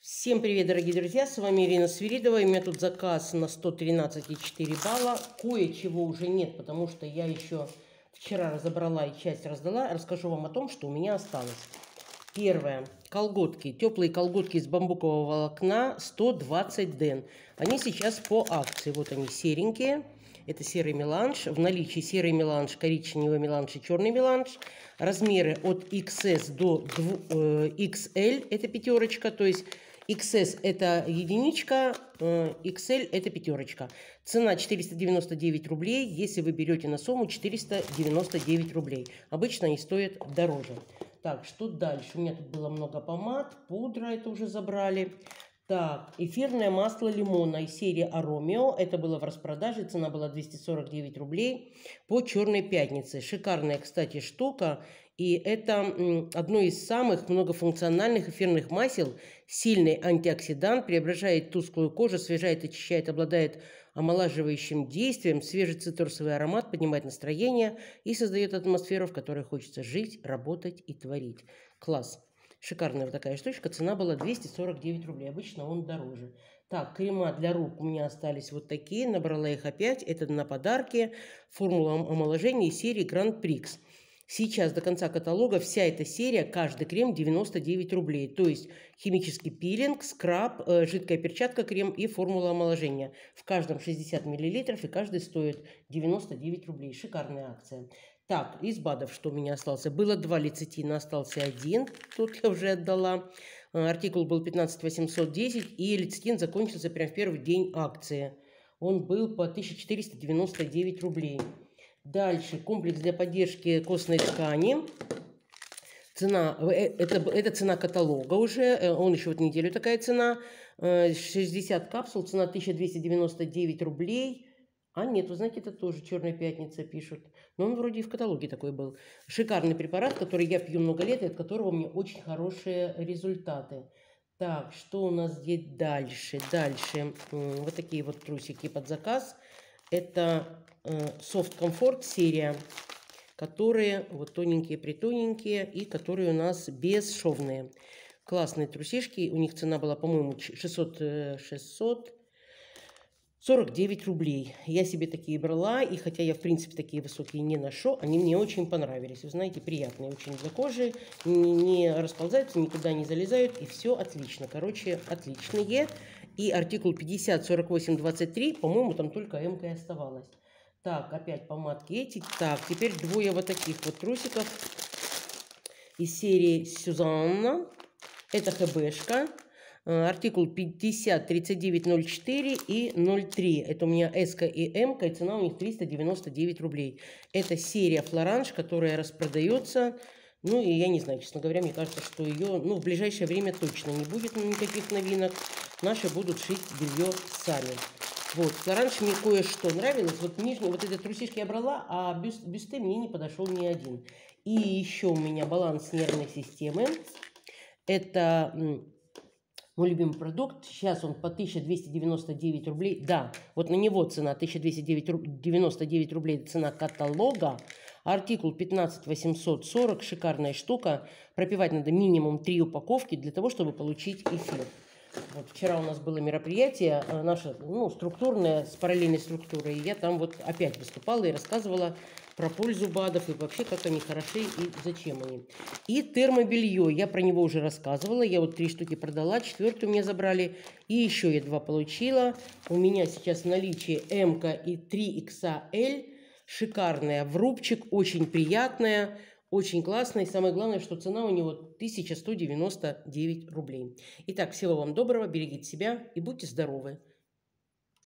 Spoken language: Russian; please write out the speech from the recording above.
Всем привет, дорогие друзья, с вами Ирина Свиридова. У меня тут заказ на 113,4 балла. Кое-чего уже нет, потому что я еще вчера разобрала и часть раздала. Расскажу вам о том, что у меня осталось. Первое. Колготки. Теплые колготки из бамбукового волокна 120 ден. Они сейчас по акции. Вот они серенькие. Это серый меланж. В наличии серый меланж, коричневый меланж и черный меланж. Размеры от XS до XL. Это пятерочка. То есть XS это единичка, XL это пятерочка. Цена 499 рублей. Если вы берете на сумму 499 рублей. Обычно они стоят дороже. Так, что дальше? У меня тут было много помад, пудра, это уже забрали. Так, эфирное масло лимона из серии Аромио. Это было в распродаже, цена была 249 рублей по Черной пятнице. Шикарная, кстати, штука. И это одно из самых многофункциональных эфирных масел. Сильный антиоксидант, преображает тусклую кожу, освежает, очищает, обладает омолаживающим действием. Свежий цитрусовый аромат поднимает настроение и создает атмосферу, в которой хочется жить, работать и творить. Класс. Шикарная вот такая штучка. Цена была 249 рублей. Обычно он дороже. Так, крема для рук у меня остались вот такие. Набрала их опять. Это на подарки. Формула омоложения из серии Grand Prix. Сейчас до конца каталога вся эта серия, каждый крем 99 рублей. То есть химический пилинг, скраб, жидкая перчатка, крем и формула омоложения. В каждом 60 мл и каждый стоит 99 рублей. Шикарная акция. Так, из БАДов что у меня остался? Было 2 лецитина, остался 1. Тут я уже отдала. Артикул был 15 810 и лецитин закончился прямо в первый день акции. Он был по 1499 рублей. Дальше комплекс для поддержки костной ткани. Цена, это цена каталога уже, он еще вот неделю такая цена. 60 капсул, цена 1299 рублей. А нет, вы знаете, это тоже Черная пятница пишут. Но он вроде и в каталоге такой был. Шикарный препарат, который я пью много лет, и от которого у меня очень хорошие результаты. Так, что у нас здесь дальше? Дальше вот такие вот трусики под заказ. Это Soft Comfort серия, которые вот тоненькие-притоненькие и которые у нас бесшовные. Классные трусишки. У них цена была, по-моему, 649 рублей. Я себе такие брала, и хотя я, в принципе, такие высокие не ношу, они мне очень понравились. Вы знаете, приятные очень для кожи, не расползаются, никуда не залезают, и все отлично. Короче, отличные. И артикул 50-48-23, по-моему, там только М-ка и оставалось. Так, опять помадки эти. Так, теперь двое вот таких вот трусиков из серии Сюзанна. Это ХБшка. Артикул 50-39-04 и 03. Это у меня S и M, и цена у них 399 рублей. Это серия Флоранж, которая распродается. Ну и я не знаю, честно говоря, мне кажется, что ее в ближайшее время точно не будет никаких новинок. Наши будут шить белье сами. Вот, Флоранж мне кое-что нравилось. Вот нижний, вот эти трусишки я брала, а бюсты мне не подошел ни один. И еще у меня баланс нервной системы. Это мой любимый продукт. Сейчас он по 1299 рублей. Да, вот на него цена 1299 рублей. Цена каталога. Артикул 15 840. Шикарная штука. Пропивать надо минимум 3 упаковки для того, чтобы получить эффект. Вот вчера у нас было мероприятие наше, структурное, с параллельной структурой. И я там вот опять выступала и рассказывала про пользу БАДов и вообще, как они хороши и зачем они. И термобелье. Я про него уже рассказывала. Я вот 3 штуки продала, 4-ю мне забрали. И еще я 2 получила. У меня сейчас в наличии М и 3XL. Шикарная, в рубчик, очень приятная. Очень классно, и самое главное, что цена у него 1199 рублей. Итак, всего вам доброго, берегите себя и будьте здоровы.